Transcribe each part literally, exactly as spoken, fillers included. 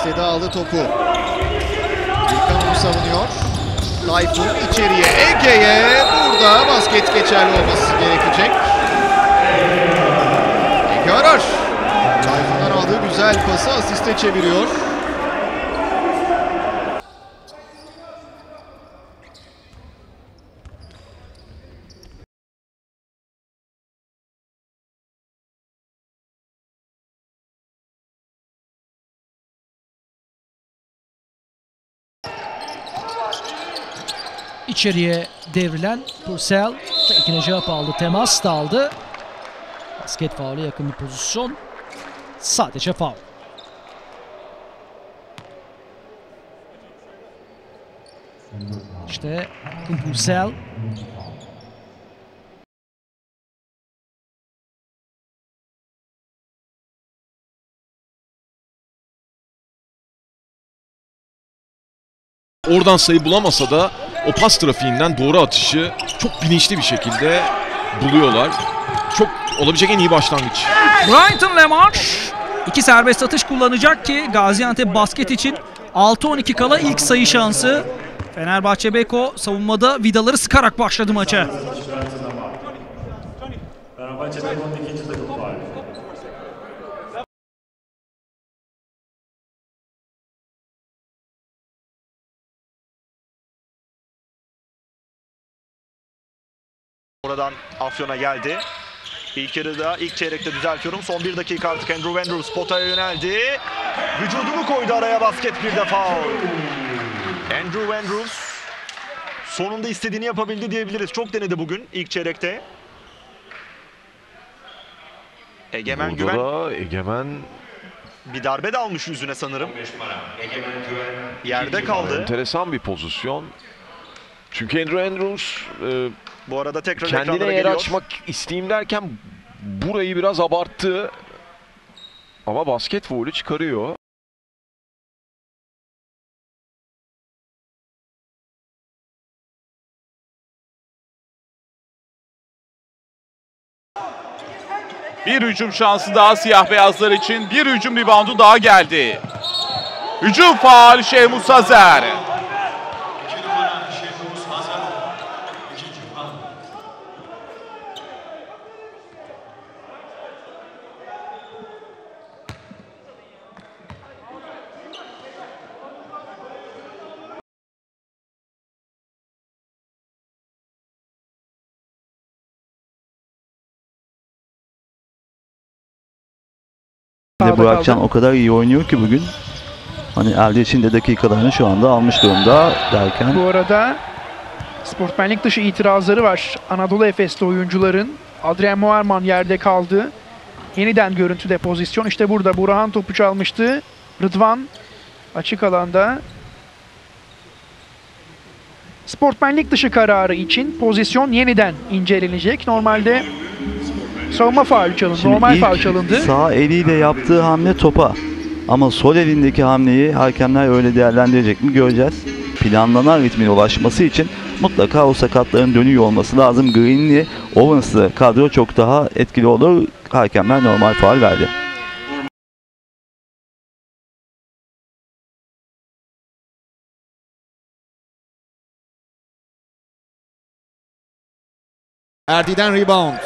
istedi, aldı topu. Gürkan onu savunuyor. Tayfun içeriye, Ege'ye. Burada basket geçerli olması gerekecek. Ege arar. Tayfun'dan aldığı güzel pası asiste çeviriyor. İçeriye devrilen Purcell tekine cevap aldı. Temas da aldı. Basket faulü yakın bir pozisyon. Sadece faul. İşte Purcell. Oradan sayı bulamasa da o pas trafiğinden doğru atışı çok bilinçli bir şekilde buluyorlar. Çok olabilecek en iyi başlangıç. Brighton Lemar iki serbest atış kullanacak ki Gaziantep basket için altı on iki kala ilk sayı şansı. Fenerbahçe Beko savunmada vidaları sıkarak başladı maça. Fenerbahçe Beko'nun ikinci takım faulü. Oradan Afyon'a geldi. İlk yarıda, ilk çeyrekte düzeltiyorum. Son bir dakika artık Andrew Andrews potaya yöneldi. Vücudunu koydu araya, basket, bir de faul. Andrew Andrews sonunda istediğini yapabildi diyebiliriz. Çok denedi bugün ilk çeyrekte. Egemen Burada Güven da Egemen bir darbe de almış yüzüne sanırım. Yerde kaldı. enteresan bir pozisyon. Çünkü Andrew Andrews e, Bu arada tekrar kendine ekranlara yer geliyor. açmak isteyeyim derken burayı biraz abarttı. Ama basket faulü çıkarıyor. Bir hücum şansı daha siyah beyazlar için. Bir hücum reboundu daha geldi. Hücum faul Şehmus Hazer. De Burakcan o kadar iyi oynuyor ki bugün. Hani elde için de dakikalarını şu anda almış durumda derken. Bu arada sportmenlik dışı itirazları var Anadolu Efes'te oyuncuların. Adrian Muerman yerde kaldı. Yeniden görüntüde pozisyon. İşte burada Burhan topu çalmıştı. Rıdvan açık alanda. Sportmenlik dışı kararı için pozisyon yeniden incelenecek. Normalde savunma faulü çalındı. Şimdi Normal ilk faul çalındı. sağ eliyle yaptığı hamle topa. Ama sol elindeki hamleyi hakemler öyle değerlendirecek mi göreceğiz. Planlanan ritmine ulaşması için mutlaka o sakatların dönüyor olması lazım. Green'li, Owens'lı kadro çok daha etkili olur. Hakemler normal faul verdi. Erdi'den rebound.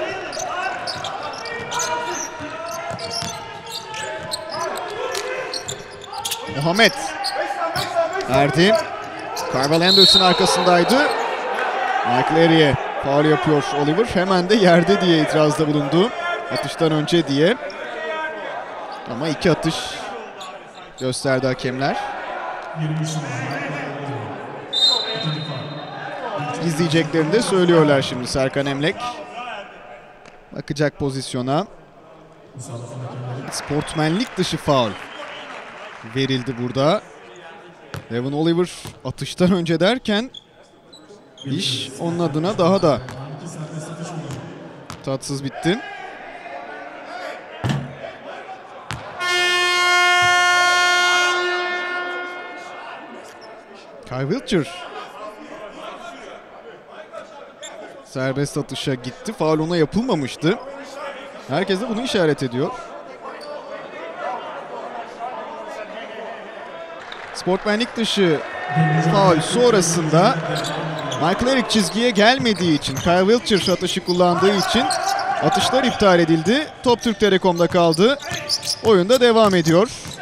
Muhammed. Erdi. Carvel Anderson arkasındaydı. Michael Erie'ye faul yapıyor Oliver. Hemen de yerde diye itirazda bulundu. Atıştan önce diye. Ama iki atış gösterdi hakemler. İzleyeceklerini de söylüyorlar şimdi Serkan Emlek. Bakacak pozisyona. Sportmenlik dışı faul verildi burada. Devon Oliver atıştan önce derken iş onun adına daha da tatsız bitti. Kyle Wiltshire serbest atışa gitti. Faul ona yapılmamıştı. Herkes de bunu işaret ediyor. Sportmenlik dışı faul sonrasında Michael Eric çizgiye gelmediği için, Kyle Wiltshire atışı kullandığı için atışlar iptal edildi. Top Türk Telekom'da kaldı. Oyunda devam ediyor.